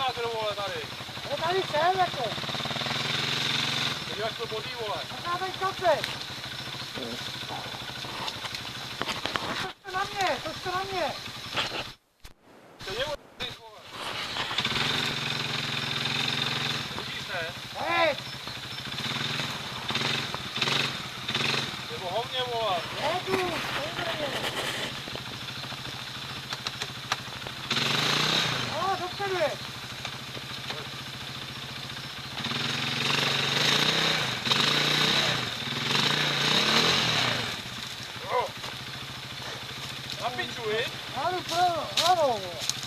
Sakro, vole, tady. No tady jsem, jako. Podíváš to bodí, vole. Taká tady kafe. Točte na mě, točte na mě. To je vole. Vidíš se? Hej. Nebo hovně, vole. Jedu, samozřejmě. No, dopředu je. Na piču, viď? Hlavou, hlavou.